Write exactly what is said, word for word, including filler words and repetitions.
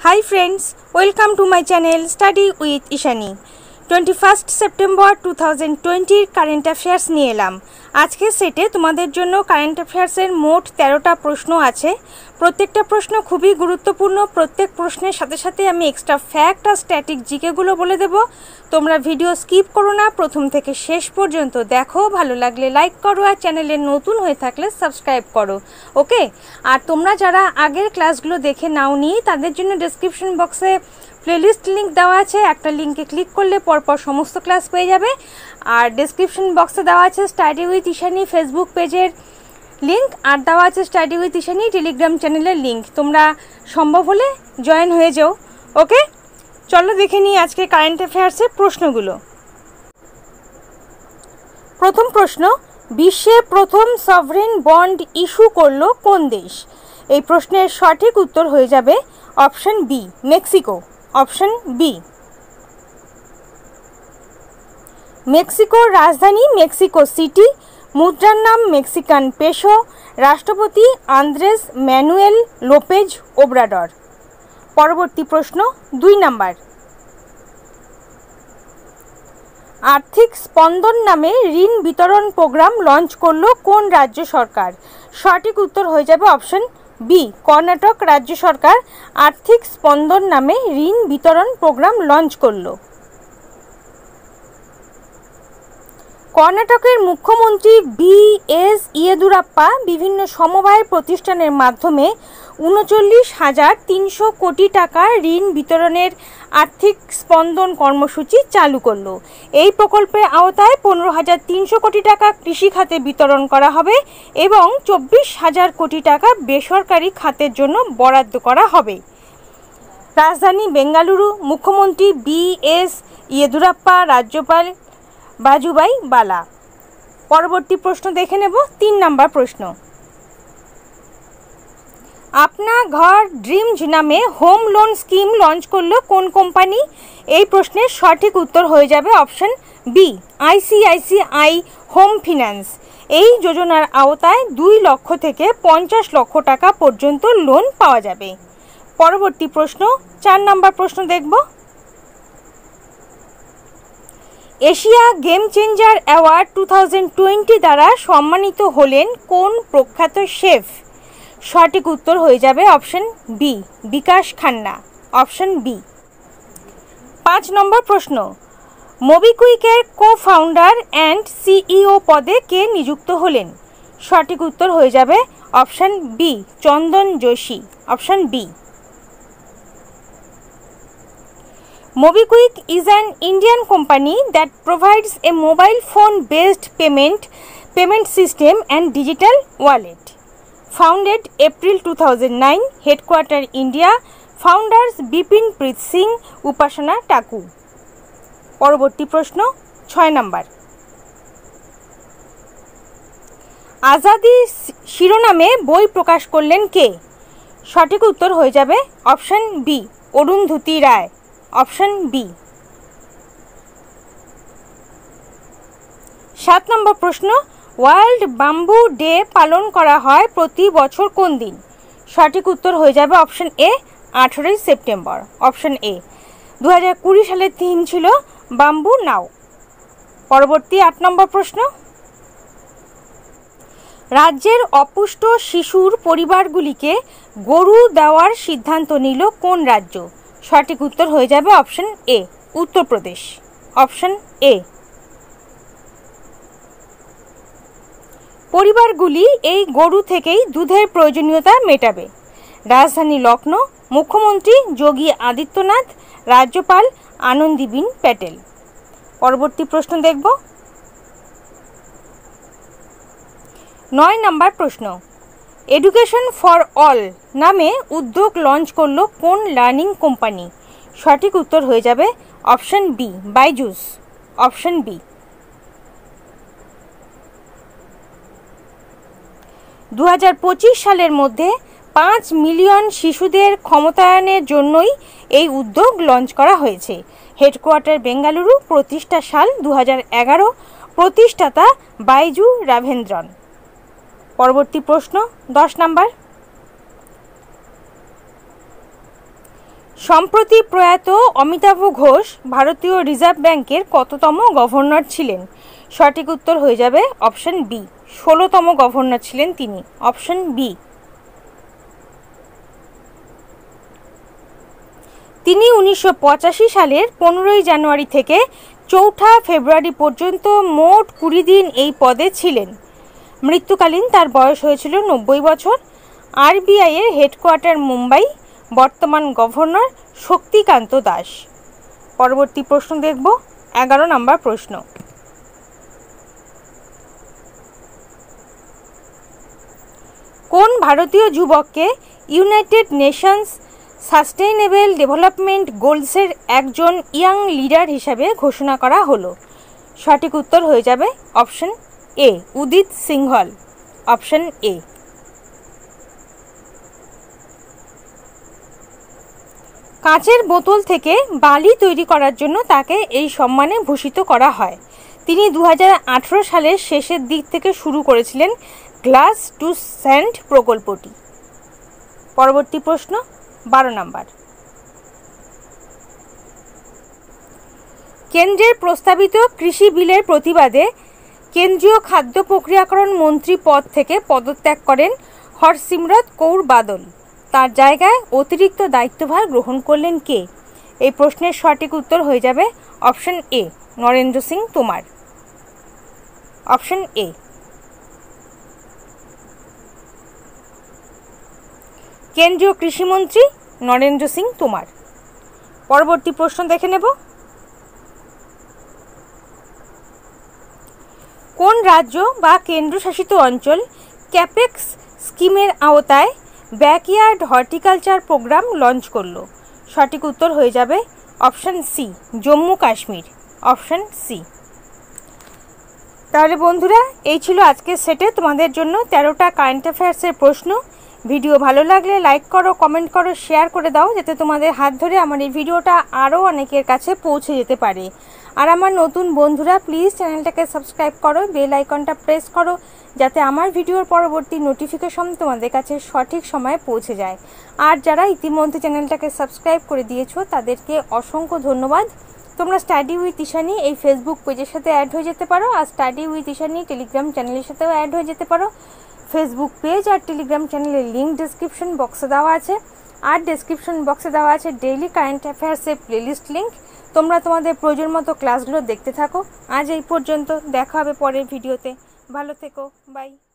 Hi friends, welcome to my channel Study with Ishani. twenty-first September two thousand twenty current affairs নিয়ে এলাম। আজকের সেটে তোমাদের জন্য কারেন্ট অ্যাফেয়ার্সের মোট তেরোটা প্রশ্ন আছে। প্রত্যেকটা প্রশ্ন খুবই গুরুত্বপূর্ণ। প্রত্যেক প্রশ্নের সাথে সাথে আমি এক্সট্রা ফ্যাক্ট আর স্ট্যাটিক জিকেগুলো বলে দেব। তোমরা ভিডিও স্কিপ করো না, প্রথম থেকে শেষ পর্যন্ত দেখো। ভালো লাগলে লাইক করো আর চ্যানেলে নতুন হয়ে থাকলে সাবস্ক্রাইব করো, ওকে। আর তোমরা যারা আগের ক্লাসগুলো দেখে নাওনি তাদের জন্য ডেসক্রিপশন বক্সে প্লেলিস্ট লিঙ্ক দেওয়া আছে। একটা লিঙ্কে ক্লিক করলে পরপর সমস্ত ক্লাস পেয়ে যাবে। আর ডেসক্রিপশন বক্সে দেওয়া আছে স্টাডি উইথ ইশানি ফেসবুক পেজের লিঙ্ক, আর দেওয়া আছে স্টাডি উইথ ইশানি টেলিগ্রাম চ্যানেলের লিঙ্ক। তোমরা সম্ভব হলে জয়েন হয়ে যাও, ওকে। চলো দেখে নিই আজকে কারেন্ট অ্যাফেয়ার্সের প্রশ্নগুলো। প্রথম প্রশ্ন, বিশ্বে প্রথম সভরেন বন্ড ইস্যু করলো কোন দেশ? এই প্রশ্নের সঠিক উত্তর হয়ে যাবে option B, Mexico. Option B. মেক্সিকোর রাজধানী মেক্সিকো সিটি, মুদ্রার নাম মেক্সিকান পেসো, রাষ্ট্রপতি আন্দ্রেস ম্যানুয়েল লোপেজ ওব্রাডর। পরবর্তী প্রশ্ন দুই নাম্বার, আর্থিক স্পন্দন নামে ঋণ বিতরণ প্রোগ্রাম লঞ্চ করলো কোন রাজ্য সরকার? সঠিক উত্তর হয়ে যাবে অপশন বি, কর্ণাটক রাজ্য সরকার আর্থিক স্পন্দন নামে ঋণ বিতরণ প্রোগ্রাম লঞ্চ করলো। কর্ণাটকের মুখ্যমন্ত্রী বি এস ইয়েদুরাপ্পা বিভিন্ন সমবায় প্রতিষ্ঠানের মাধ্যমে উনচল্লিশ হাজার তিনশো কোটি টাকা ঋণ বিতরণের আর্থিক স্পন্দন কর্মসূচি চালু করলো। এই প্রকল্পের আওতায় পনেরো হাজার তিনশো কোটি টাকা কৃষি খাতে বিতরণ করা হবে এবং চব্বিশ হাজার কোটি টাকা বেসরকারি খাতের জন্য বরাদ্দ করা হবে। রাজধানী বেঙ্গালুরু, মুখ্যমন্ত্রী বি এস ইয়েদুরাপ্পা, রাজ্যপাল বাজুভাই বালা। পরবর্তী প্রশ্ন দেখে নেব, তিন নাম্বার প্রশ্ন, আপনা ঘর ড্রিমস নামে হোম লোন স্কিম লঞ্চ করলো কোন কোম্পানি? এই প্রশ্নের সঠিক উত্তর হয়ে যাবে option B, ICICI home finance. এই যোজনার আওতায় দুই লক্ষ থেকে পঞ্চাশ লক্ষ টাকা পর্যন্ত লোন পাওয়া যাবে। পরবর্তী প্রশ্ন চার নাম্বার প্রশ্ন দেখব, Asia game changer award two thousand twenty দ্বারা সম্মানিত হলেন কোন প্রখ্যাত শেফ? সঠিক উত্তর হয়ে যাবে option B, Vikas Khanna. Option B. পাঁচ নম্বর প্রশ্ন, মোবিকুইকের কো ফাউন্ডার অ্যান্ড সিইও পদে কে নিযুক্ত হলেন? সঠিক উত্তর হয়ে যাবে option B, Chandan Joshi. Option B. MobiKwik is an Indian company that provides a mobile phone-based payment payment system and digital wallet. Founded April two thousand nine, headquarter India. Founders Bipin Preet Singh, Upasana Taku. পরবর্তী প্রশ্ন ছয় number, Azadi শিরোনামে বই প্রকাশ করলেন কে? সঠিক উত্তর হয়ে যাবে option B, Arundhati Roy. Option B. সাত নম্বর প্রশ্ন, ওয়ার্ল্ড বাম্বু ডে পালন করা হয় প্রতি বছর কোন দিন? সঠিক উত্তর হয়ে যাবে অপশন এ, আঠেরোই সেপ্টেম্বর। Option A. দু হাজার কুড়ি সালের থিম ছিল বাম্বু নাও। পরবর্তী আট নম্বর প্রশ্ন, রাজ্যের অপুষ্ট শিশুর পরিবারগুলিকে গরু দেওয়ার সিদ্ধান্ত নিল কোন রাজ্য? সঠিক উত্তর হয়ে যাবে option A, Uttar Pradesh. Option A. পরিবারগুলি এই গরু থেকেই দুধের প্রয়োজনীয়তা মেটাবে। রাজধানী লখনৌ, মুখ্যমন্ত্রী যোগী আদিত্যনাথ, রাজ্যপাল আনন্দীবেন প্যাটেল। পরবর্তী প্রশ্ন দেখব, নয় নাম্বার প্রশ্ন, এডুকেশন ফর অল নামে উদ্যোগ লঞ্চ করলো কোন লার্নিং কোম্পানি? সঠিক উত্তর হয়ে যাবে option B, Byju's. Option B. দু হাজার পঁচিশ সালের মধ্যে পাঁচ মিলিয়ন শিশুদের ক্ষমতায়নের জন্যই এই উদ্যোগ লঞ্চ করা হয়েছে। হেডকোয়ার্টার বেঙ্গালুরু, প্রতিষ্ঠা সাল দু হাজার এগারো, প্রতিষ্ঠাতা বাইজু রাভেন্দ্রন। পরবর্তী প্রশ্ন দশ নাম্বার, সম্প্রতি প্রয়াত অমিতাভ ঘোষ ভারতীয় রিজার্ভ ব্যাংকের কততম গভর্নর ছিলেন? সঠিক উত্তর হয়ে যাবে অপশন বি, ষোলোতম গভর্নর ছিলেন তিনি, অপশন বি। তিনি উনিশশো পঁচাশি সালের পনেরোই জানুয়ারি থেকে চৌঠা ফেব্রুয়ারি পর্যন্ত মোট কুড়ি দিন এই পদে ছিলেন। মৃত্যুকালীন তার বয়স হয়েছিল নব্বই বছর। আরবিআই এর হেডকোয়ার্টার মুম্বাই। বর্তমান গভর্নর শক্তিকান্ত দাস। পরবর্তী প্রশ্ন দেখব, এগারো নম্বর প্রশ্ন। কোন ভারতীয় যুবককে ইউনাইটেড নেশনস সাস্টেইনেবল ডেভেলপমেন্ট গোলসের একজন ইয়াং লিডার হিসাবে ঘোষণা করা হলো? সঠিক উত্তর হয়ে যাবে option A, Udit Sinhala, option A. কাঁচের বোতল থেকে বালি তৈরি করার জন্য তাকে এই সম্মানে ভূষিত করা হয়। তিনি দু হাজার আঠেরো সালের শেষের দিক থেকে শুরু করেছিলেন গ্লাস টু স্যান্ড প্রকল্পটি। পরবর্তী প্রশ্ন, বারো নম্বর। কেন্দ্রের প্রস্তাবিত কৃষি বিলের প্রতিবাদে কেন্দ্রীয় খাদ্য প্রক্রিয়াকরণ মন্ত্রী পদ থেকে পদত্যাগ করেন হরসিমরত কৌর বাদল। তার জায়গায় অতিরিক্ত দায়িত্বভার গ্রহণ করলেন কে? এই প্রশ্নের সঠিক উত্তর হয়ে যাবে অপশন এ, নরেন্দ্র সিং তোমার, অপশন এ। কেন্দ্রীয় কৃষিমন্ত্রী নরেন্দ্র সিং তোমার। পরবর্তী প্রশ্ন দেখে নেব। কোন রাজ্য বা কেন্দ্রশাসিত অঞ্চল ক্যাপেক্স স্কিমের আওতায় ব্যাকইয়ার্ড হর্টিকালচার প্রোগ্রাম লঞ্চ করলো? সঠিক উত্তর হয়ে যাবে option C, Jammu Kashmir, option C. তাহলে বন্ধুরা, এই ছিল আজকের সেটে তোমাদের জন্য তেরোটা কারেন্ট অ্যাফেয়ার্সের প্রশ্ন। ভিডিও ভালো লাগলে লাইক করো, কমেন্ট করো, শেয়ার করে দাও, যাতে তোমাদের হাত ধরে আমার এই ভিডিওটা আরও অনেকের কাছে পৌঁছে যেতে পারে। আর আমার নতুন বন্ধুরা প্লিজ চ্যানেলটাকে সাবস্ক্রাইব করো, বেল আইকনটা প্রেস করো, যাতে আমার ভিডিওর পরবর্তী নোটিফিকেশন তোমাদের কাছে সঠিক সময়ে পৌঁছে যায়। আর যারা ইতিমধ্যে চ্যানেলটাকে সাবস্ক্রাইব করে দিয়েছো তাদেরকে অসংখ্য ধন্যবাদ। তোমরা স্টাডি উইথ ইশানি এই ফেসবুক পেজের সাথে অ্যাড হয়ে যেতে পারো, আর স্টাডি উইথ ইশানি টেলিগ্রাম চ্যানেলের সাথেও অ্যাড হয়ে যেতে পারো। ফেসবুক পেজ আর টেলিগ্রাম চ্যানেলের লিঙ্ক ডেসক্রিপশন বক্সে দেওয়া আছে, আর ডেসক্রিপশন বক্সে দেওয়া আছে ডেইলি কারেন্ট অ্যাফেয়ার্সের প্লেলিস্ট লিঙ্ক। তোমরা তোমাদের প্রয়োজন মতো ক্লাসগুলো দেখতে থাকো। আজ এই পর্যন্ত, দেখা হবে পরের ভিডিওতে। ভালো থেকো, বাই।